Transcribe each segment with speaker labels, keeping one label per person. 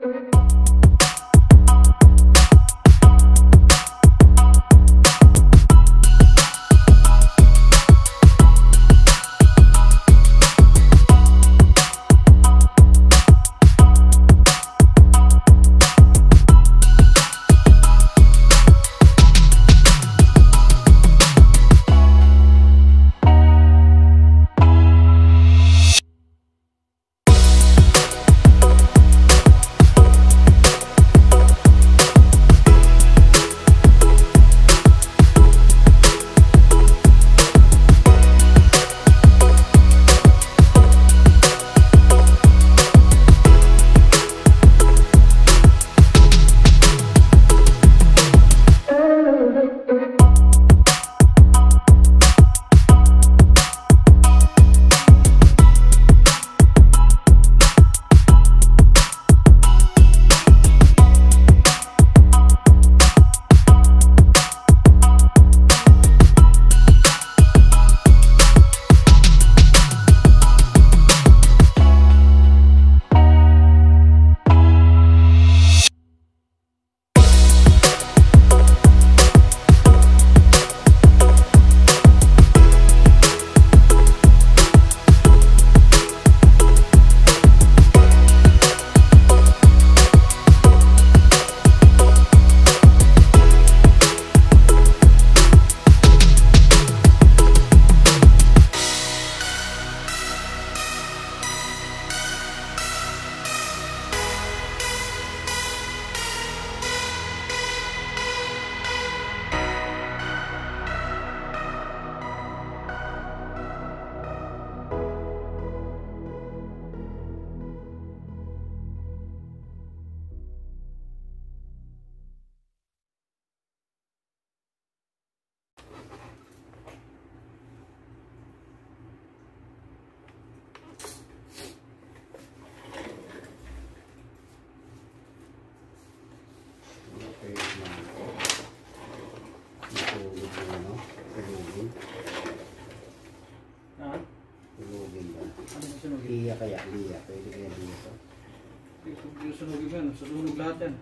Speaker 1: Liya kaya, liya. Pwede kaya liya to?
Speaker 2: Sunugin mo yan. Susunog lahat yan.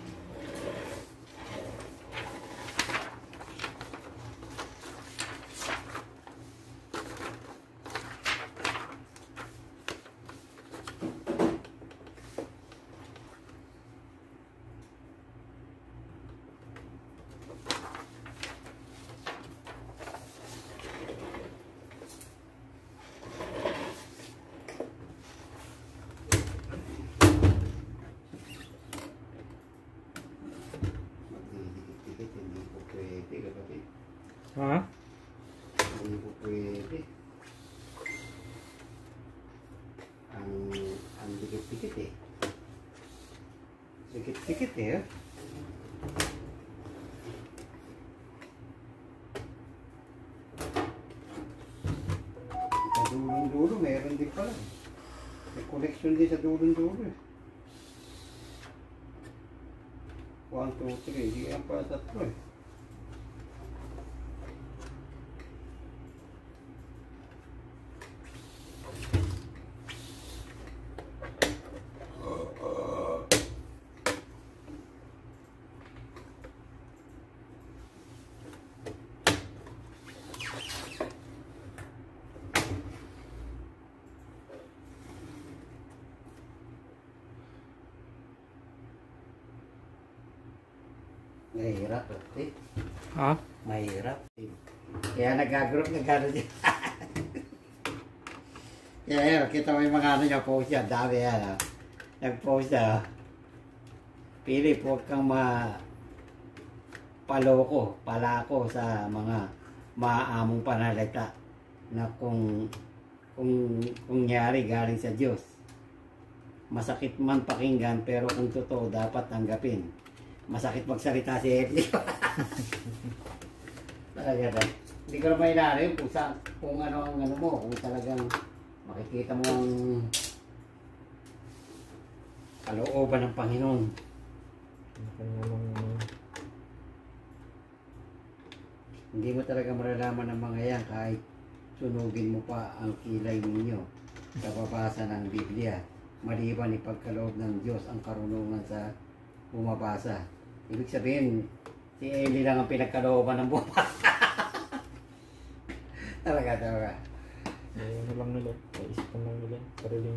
Speaker 1: Ha? Hindi po pwede. Ang dikit-dikit eh. Dikit-dikit eh. Sa dulong-dulo, meron din pala. May connection din sa dulong-dulo eh. 1, 2, 3. Hindi yan pala tatlo eh. Mahirap eh.
Speaker 2: Ha?
Speaker 1: Mahirap eh. Kaya nag-group na gano'n dyan. Kaya kita mo yung mga ano niya post yan. Dami yan. Nag-post na. Pili, huwag kang palako sa mga maaamong panalita na kung nyari galing sa Diyos. Masakit man pakinggan pero kung totoo dapat tanggapin. Masakit magsalita si Eddie. Talaga na. Hindi ko naman inaari kung ano ang ano mo. Kung talagang makikita mo ang kalooban ng Panginoon. Hindi mo talaga malalaman ng mga yan kahit sunugin mo pa ang kilay ninyo sa babasa ng Biblia. maliban ipagkaloob ng Diyos ang karunungan sa bumabasa. Ibig sabihin, si Eli lang ang pinagkalooban ng bumabasa. Talaga.
Speaker 2: Ano lang nila, kaisipan lang nila, sariling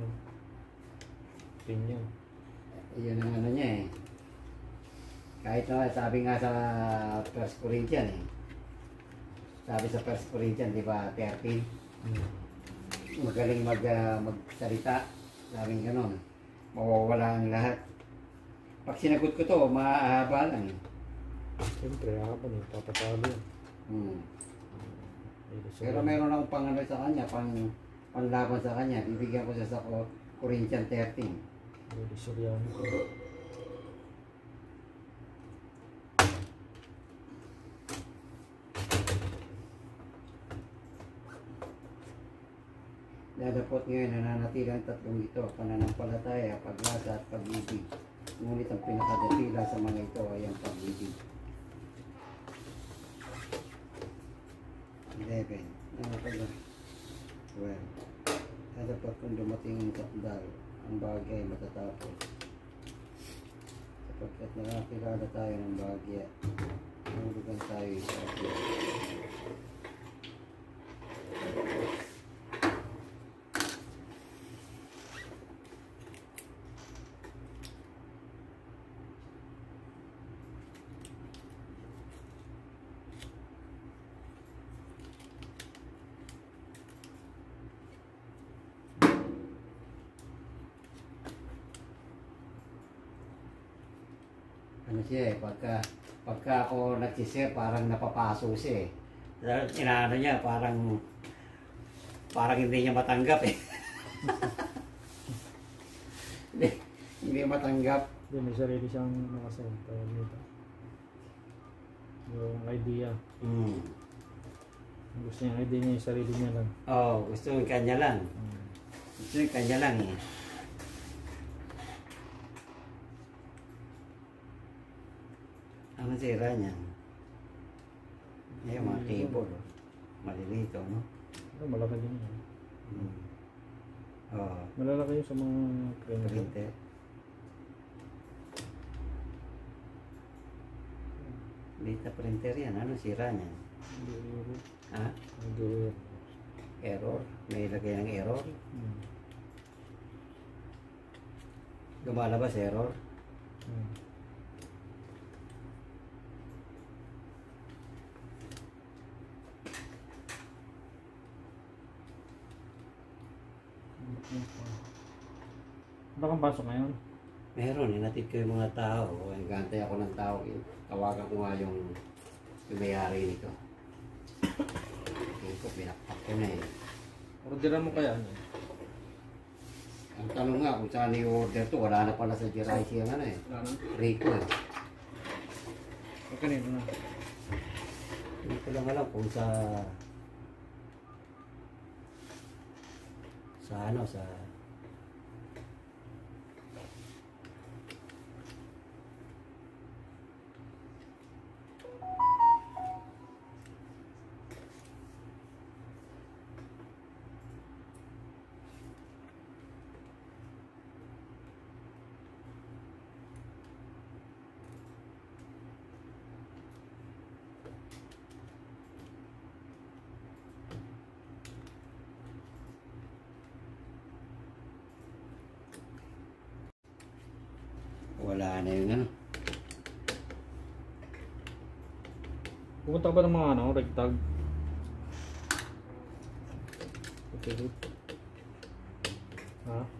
Speaker 2: opinion.
Speaker 1: Yun ang ano niya eh. Kahit na sabi nga sa 1 Corinthians eh. Sabi sa 1 Corinthians, di ba, 13? Magaling magsalita. Sabi nga gano'n. Mawawala ang lahat. Pag sinagot ko to, maahaba lang eh.
Speaker 2: Siyempre, habang eh, papatalo yun.
Speaker 1: Pero meron akong pangano sa kanya, panlaban sa kanya. Bibigyan ko siya sa Corinthians 13.
Speaker 2: Hindi Suryano.
Speaker 1: Dadapot ngayon, nananatili ang tatlong ito, pananampalataya, paglasa at pag-ibig. Ngunit ang pinakadapila sa mga ito ay ang pag-ibig. 11. Ano pala? 12. Dadapot kung dumating ang takdal, ang bagay matatapos. Sapagkat nakakilala tayo ng bagya, nahulugan tayo sa atin. Ano siya eh, pagka ako nagsishare, parang napapaso siya eh. Inaano niya, parang hindi niya matanggap eh. hindi matanggap.
Speaker 2: May sarili siyang nakasenta nito. Yung idea. Gusto niya yung idea niya, yung sarili niya lang.
Speaker 1: Gusto yung kanya lang. Gusto yung kanya lang eh. Ano sira niya? Yung mga cable. Malilito, no?
Speaker 2: Malaki din yun. Malalaki yun sa mga
Speaker 1: printer. Dita printer yan. Ano sira niya? Ha? Error? May lagay ng error? Lumalabas error?
Speaker 2: Wala kang pasok ngayon?
Speaker 1: Meron, hinatid ko yung mga tao. Nagantay ako ng tao. Tawagan ko nga yung may-ari nito. Ito, pinakpak ko na eh.
Speaker 2: Orderan mo kaya?
Speaker 1: Ang tanong nga kung saan i-order to, wala na pala sa Jiraisi yung ano eh. Rico eh.
Speaker 2: Kanino na?
Speaker 1: Hindi ko lang alam kung sa ano, sa wala na yung ano.
Speaker 2: Pupunta ka ba ng mga ano, rectag? Okay, good. Ha?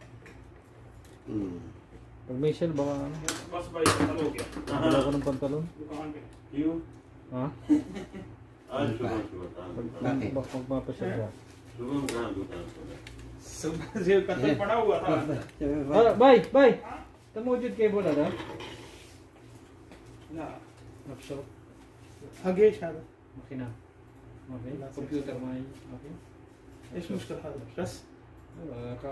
Speaker 2: Pag may shell, baka ano?
Speaker 3: बस भाई pantalon क्या
Speaker 2: Wala ko ng pantalon?
Speaker 3: दुकान पे
Speaker 4: क्यों
Speaker 2: Ha?
Speaker 4: आज सुबह
Speaker 2: Pag magpapasyal ka.
Speaker 4: सुबह में कहाँ दुकान खोला
Speaker 3: सुबह से कत्ल पड़ा हुआ था
Speaker 2: Bay! Tamujud kayo bola na?
Speaker 3: ना
Speaker 2: Workshop?
Speaker 3: आगे शायद
Speaker 2: Makina? Okay. Computer mo ay okay?
Speaker 3: ايش مشكلة هذا بس
Speaker 2: Ka...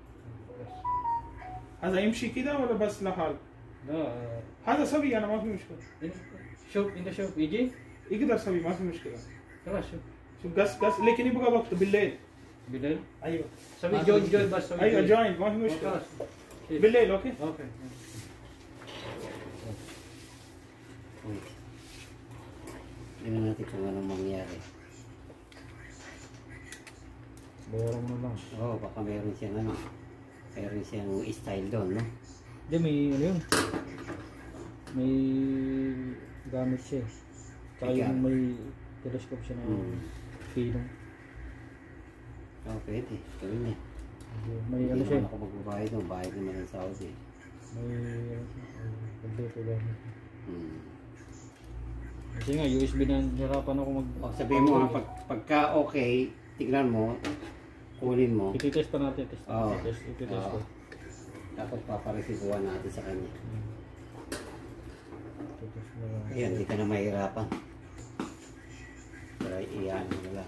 Speaker 3: هذا يمشي كذا ولا بس لحال
Speaker 2: No,
Speaker 3: هذا سوي انا ما في مشكلة
Speaker 2: in the shop, يجي؟
Speaker 3: يقدر سوي ما في مشكلة
Speaker 2: خلاص شوف.
Speaker 3: شوف قص لكن يبغى وقت بالليل
Speaker 2: Bilal?
Speaker 3: ايوه
Speaker 2: سوي جوين جوين بس سوي
Speaker 3: ايوه
Speaker 2: جوين.
Speaker 3: جوينت ما في مشكله
Speaker 2: خلاص.
Speaker 3: بالليل اوكي
Speaker 2: اوكي.
Speaker 1: Wait. Tingnan natin kung anong mangyari.
Speaker 2: Bayaran mo na lang.
Speaker 1: Oo, baka meron siyang ano. Meron siyang style doon, no?
Speaker 2: Hindi, may ano yun. May gamit siya eh. Tsaka
Speaker 1: May
Speaker 2: yung
Speaker 1: gamit.
Speaker 2: may telescope siya na pilong.
Speaker 1: Oo, pwede. Gawin niya.
Speaker 2: May ano
Speaker 1: Hindi
Speaker 2: siya.
Speaker 1: naman ako magbabayad doon. Bayad naman ng Saudi.
Speaker 2: May ano siya. Kompleto gamit.
Speaker 1: Hmm.
Speaker 2: Kasi nga, USB na hirapan ako mag...
Speaker 1: O, sabihin mo, pagka okay, tignan mo, kunin mo.
Speaker 2: Ititest pa natin.
Speaker 1: Oo.
Speaker 2: Ititest ko.
Speaker 1: Oo. Tapos paparesibuhan natin sa kanya.
Speaker 2: Ititest mo lang.
Speaker 1: Ayan, hindi ka na mahirapan. Pero iyan mo na lang.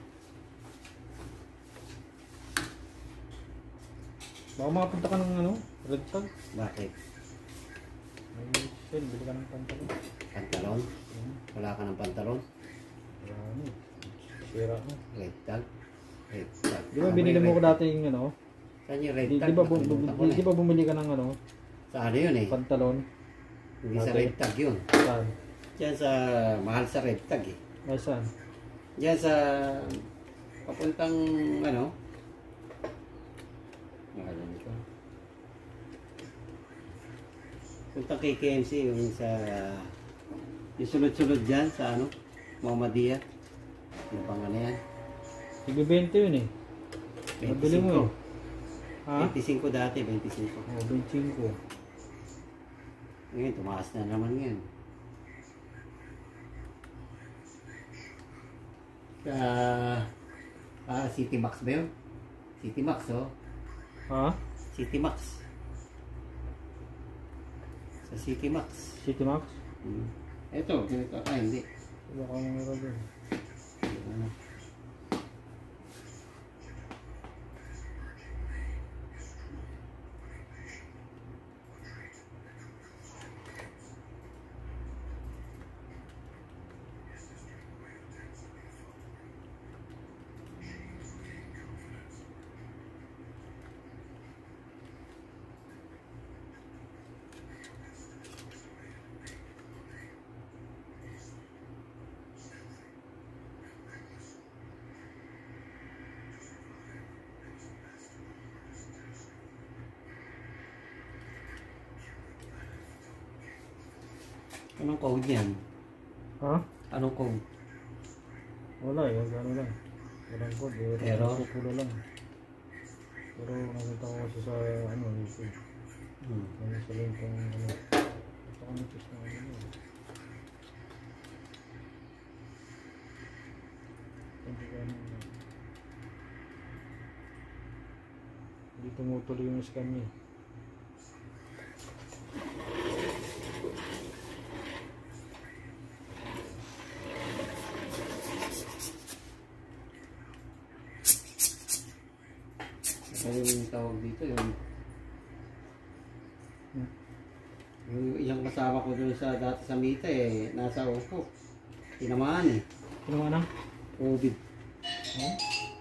Speaker 2: Baka makapunta ka ng ano? Red tag?
Speaker 1: Bakit?
Speaker 2: May sale, bili ka ng pantalon.
Speaker 1: Pantalon? Wala ka ng pantalon?
Speaker 2: Marami. Sira mo.
Speaker 1: Red tag? Red tag.
Speaker 2: Di ba binili mo ko dati yung ano?
Speaker 1: Saan yung red
Speaker 2: Di
Speaker 1: tag?
Speaker 2: ba,
Speaker 1: Nakalimutan ko na
Speaker 2: di ba bumili ka ng ano?
Speaker 1: Sa ano yun eh?
Speaker 2: Pantalon?
Speaker 1: Hindi sa
Speaker 2: Dati.
Speaker 1: red tag yun.
Speaker 2: Saan?
Speaker 1: Diyan sa mahal sa red tag eh.
Speaker 2: Ay, saan?
Speaker 1: Diyan sa papuntang ano? Nakalan ko. Puntang KKMC yung sa yung sunod-sunod dyan sa ano? Muhammadiyah. Yung pang ano yan?
Speaker 2: Sige 20 yun eh. Nabili mo eh. Ha?
Speaker 1: 25 dati, 25.
Speaker 2: Oh, 25.
Speaker 1: Ngayon, tumaas na naman yan. City Max ba yun? City Max, oh.
Speaker 2: Ha?
Speaker 1: City Max. Sa City Max.
Speaker 2: City Max?
Speaker 1: Ito, ganito. Hindi.
Speaker 2: Wala ka mga meron doon.
Speaker 1: Ano? Anong code yan?
Speaker 2: Ha?
Speaker 1: Anong code?
Speaker 2: Wala eh, gano'n lang. Walang code eh.
Speaker 1: Error?
Speaker 2: Pupulo lang. Pero nakita ko kasi sa ano, YouTube. Ano sa link kung ano. Gusto ko nipis na ano yun. Hindi ka ano. Hindi tumutuloy yung scan niya.
Speaker 1: Ano yung tawag dito? Yung isang kasama ko dun sa dati sa Mita eh, nasa upo. Tinamaan eh.
Speaker 2: Ano nga na?
Speaker 1: COVID.
Speaker 2: Oh?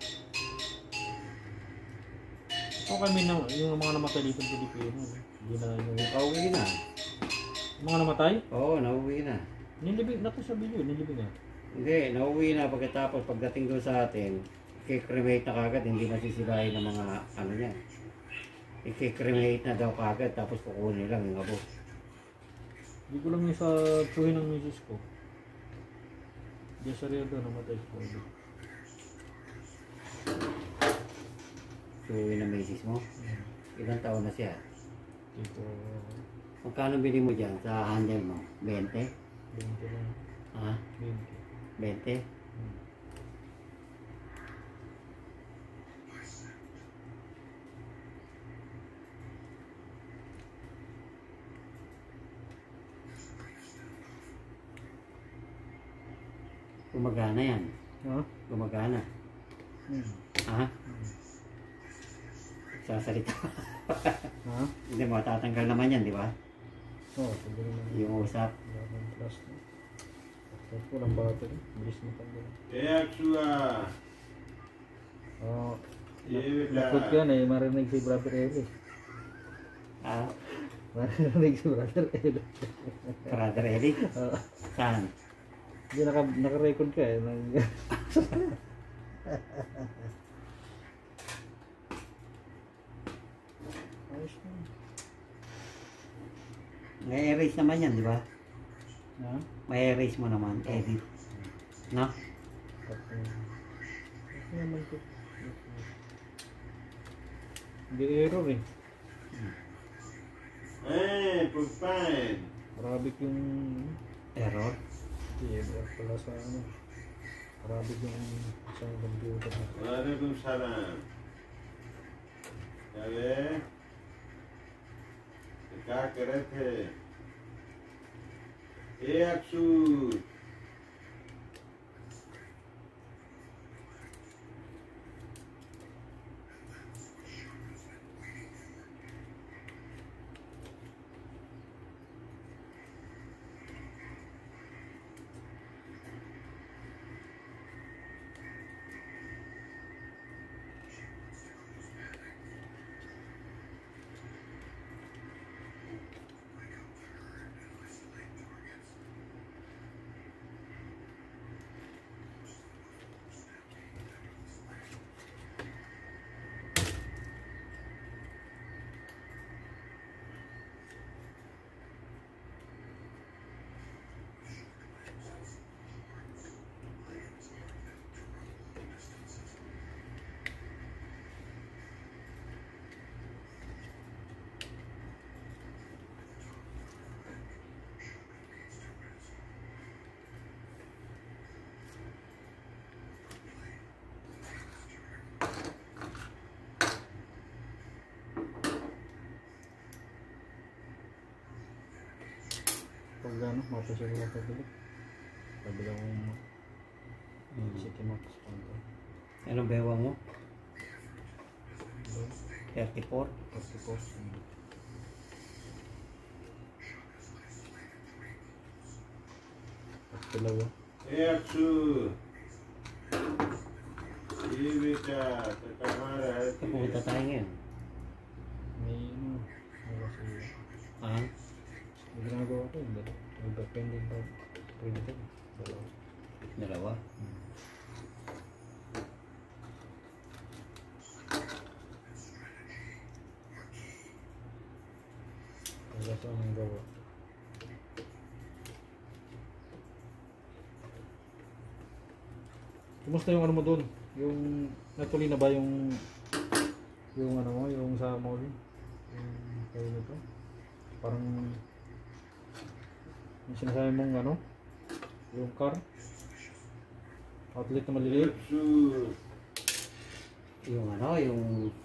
Speaker 2: Ito kami na, yung mga namatay dito sa Pilipino. Hindi na yung...
Speaker 1: Nauwi na.
Speaker 2: Yung mga namatay?
Speaker 1: Oo, nauwi na.
Speaker 2: Nilibig na to sa video, nilibig na.
Speaker 1: Hindi, nauwi na pagkatapos pagdating doon sa atin, i-cremate na kagad, hindi masisilahin ng mga ano niya. I-cremate na daw kagad, tapos kukunin lang yung abo.
Speaker 2: Hindi ko lang yung sa tsuhin ng misis ko. Diyan sa Rio doon, namatay sa COVID.
Speaker 1: So, yun ang misis mo? Ilang taon na siya?
Speaker 2: Tipo,
Speaker 1: Magkano bili mo dyan sa handle mo? 20?
Speaker 2: 20 lang.
Speaker 1: Ha?
Speaker 2: 20.
Speaker 1: 20? Gumagana yan.
Speaker 2: Ha?
Speaker 1: Gumagana. Ha? Sasalita.
Speaker 2: Ha?
Speaker 1: Hindi mo, tatanggal naman yan, di ba?
Speaker 2: Oo, sabi naman.
Speaker 1: Yung usap.
Speaker 2: Wala kang plus na. Tapos walang battery. Bilis mo tanggal.
Speaker 4: Extra.
Speaker 2: Oh,
Speaker 4: ये
Speaker 2: nakot
Speaker 4: बेटा
Speaker 2: yan eh, marinig si Brother Eli.
Speaker 1: Ah,
Speaker 2: Marinig si Brother Eli.
Speaker 1: Brother Eli?
Speaker 2: Oo.
Speaker 1: Saan?
Speaker 2: Hindi, naka-record ka eh. Ayos na.
Speaker 1: May erase naman yan, di ba?
Speaker 2: Ha?
Speaker 1: May erase mo naman, edit. No?
Speaker 2: Okay naman ko. Hindi error eh.
Speaker 4: Pupain
Speaker 2: Arabic yung...
Speaker 1: Error?
Speaker 2: Hindi, error pala sa ano. Arabic yung isang computer.
Speaker 4: वालेकुम सलाम क्या कर रहे थे ए Akshu
Speaker 2: Pag ano, mapasya ko lang pabili. Pabili akong City Max.
Speaker 1: Anong bewa mo? 34?
Speaker 2: Pati po. At dalawa.
Speaker 4: ए अक्षु ये बेटा तो कहाँ रहते
Speaker 1: Pupunta tayo ngayon.
Speaker 2: May ano, wala siya.
Speaker 1: Ah?
Speaker 2: May ginagawa ko yung dalawa. May backpending pa. Printed. Dalawa.
Speaker 1: Dalawa?
Speaker 2: Wala siya ang gawa. Kumusta yung ano mo dun? Yung natuloy na ba yung ano mo, yung sa mall? Yung kayo nito? Parang yung sinasabi mong ano? Yung car? Outlet na maliliit?
Speaker 4: Akshu
Speaker 1: Yung ano, yung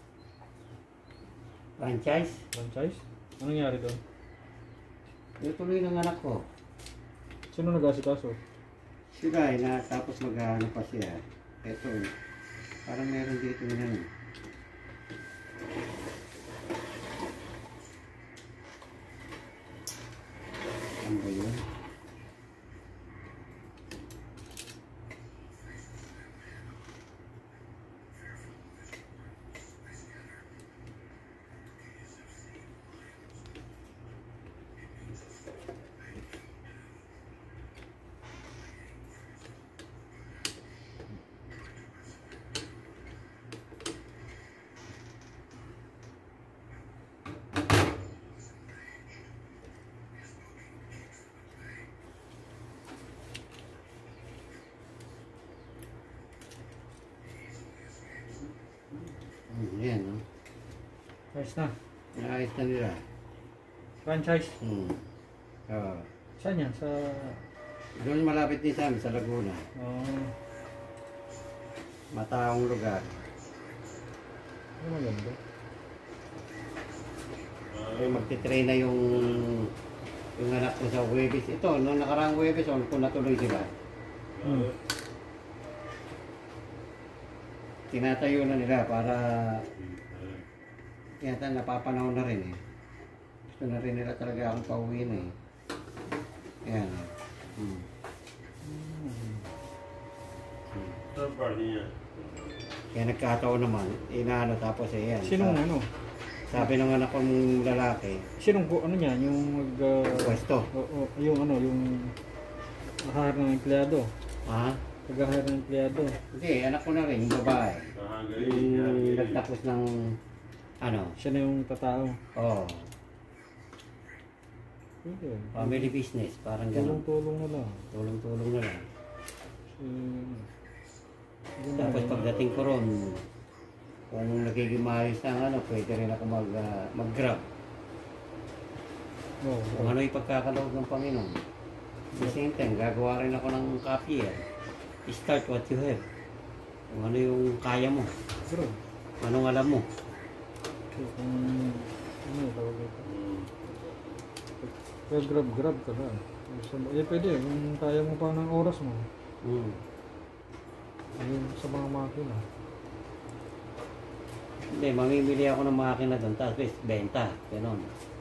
Speaker 1: franchise.
Speaker 2: Franchise? Ano nangyari doon?
Speaker 1: Yung tuloy ng anak ko.
Speaker 2: Sino nag-asikaso?
Speaker 1: Sila na tapos mag-ano pa siya. Ito, parang meron dito yun ano. Ano ba yun? Yan, no?
Speaker 2: Ayos na.
Speaker 1: Naayos na nila.
Speaker 2: Franchise?
Speaker 1: Oo.
Speaker 2: Saan yan? Sa...
Speaker 1: Doon malapit din sa amin, sa Laguna. Mataong lugar.
Speaker 2: Ano maganda?
Speaker 1: Eh, magtitrain na yung anak ko sa Huwebes. Ito, nung nakaraang Huwebes, kung natuloy sila. Tinatayo na nila para yata napapanahon na rin eh. Gusto na rin nila talaga akong pauwi na eh. Ayan.
Speaker 4: सब बढ़िया
Speaker 1: Kaya nagkataon naman, inaano tapos yan.
Speaker 2: Sinong ano?
Speaker 1: Sabi ng anak kong lalaki,
Speaker 2: Sinong ano niya? Yung mag...
Speaker 1: pwesto.
Speaker 2: yung ano, yung... Hire ng empleyado.
Speaker 1: Ha?
Speaker 2: Pag-hire ng empleyado.
Speaker 1: Hindi, anak ko na rin, yung babae. Yung nagtapos ng, ano,
Speaker 2: Siya na yung tatao.
Speaker 1: oh,
Speaker 2: Pwede.
Speaker 1: family business, parang gano'n.
Speaker 2: Tulong-tulong na lang.
Speaker 1: Tulong-tulong na lang.
Speaker 2: Yun
Speaker 1: Tapos
Speaker 2: na,
Speaker 1: pagdating ko ron, kung nagiging maayos na ano, pwede rin ako mag-grab. Kung ano yung pagkakaloob ng Panginoon. At the same time, gagawa rin ako ng copy. Start what you have. Kung ano yung kaya mo.
Speaker 2: Bro,
Speaker 1: Anong alam mo.
Speaker 2: kung ano yung tawag ito? Kaya grab ka na. Pwede, kung kaya mo pa ng oras mo. Yung sa mga makina.
Speaker 1: Hindi, mamimili ako ng makina doon, tapos benta. Ganon.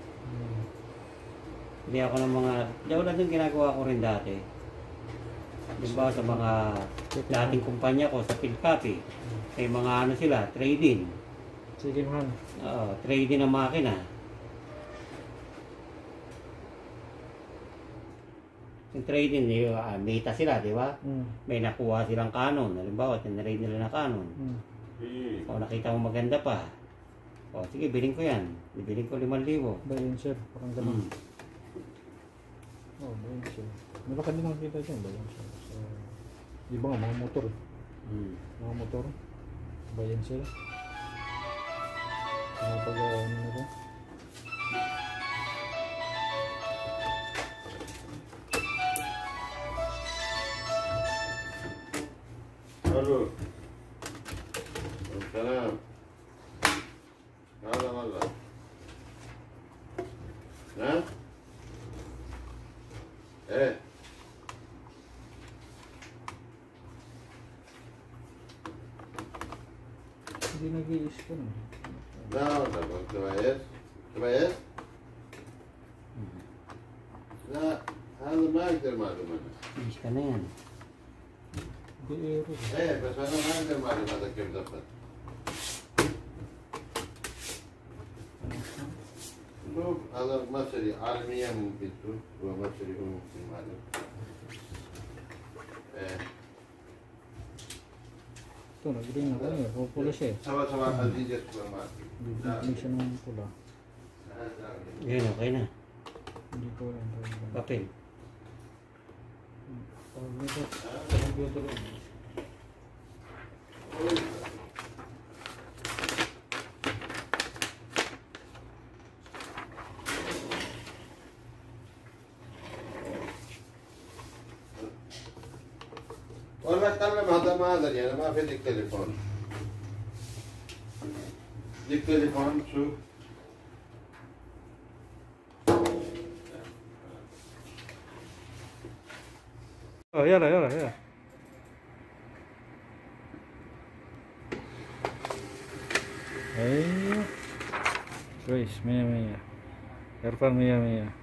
Speaker 1: Hindi ako ng mga, dahil yung ginagawa ko rin dati. Diba sa mga dating kumpanya ko sa Philcopy, may mga ano sila, trading.
Speaker 2: Sige man.
Speaker 1: Trading ng makina. Yung trading, meta sila, di ba? May nakuha silang Canon. Halimbawa, tinrade nila na Canon. O nakita mo maganda pa. O sige, biling ko yan. Biling ko 5,000.
Speaker 2: Ba yun sir? Parang ganun. Ba yun sir? Malaki din ang kita dyan. Ba yun sir? Iba nga, mga motor. Mga motor. Ba yun sir? Mga pag-ano nito.
Speaker 4: الو السلام هلا والله ها ايه
Speaker 2: Hindi nag-iis ka na.
Speaker 4: لا والله كويس كويس لا هذا ما اقدر معلوم انا
Speaker 1: Bilis ka na yan.
Speaker 2: Hindi aero.
Speaker 4: ايه بس انا ما اقدر معلوم هذا كيف دخل شوف هذا مصري عالميا ممكن شوف هو مصري هو ممكن معلوم ايه
Speaker 2: Ito, nag-green na kanya. Pupula siya eh.
Speaker 4: سوا سوا خديجة سوبر ماركت
Speaker 2: Bibigyan siya ng pula.
Speaker 1: Yun, okay na.
Speaker 2: Hindi ko alam.
Speaker 1: Papel.
Speaker 2: Tawag nito. Computer lang.
Speaker 4: والله اتكلم هذا ما ادري انا ما في لك تليفون لك تليفون شوف
Speaker 2: يلا يلا يلا. ايوه كويس 100 100. ارفع 100 100.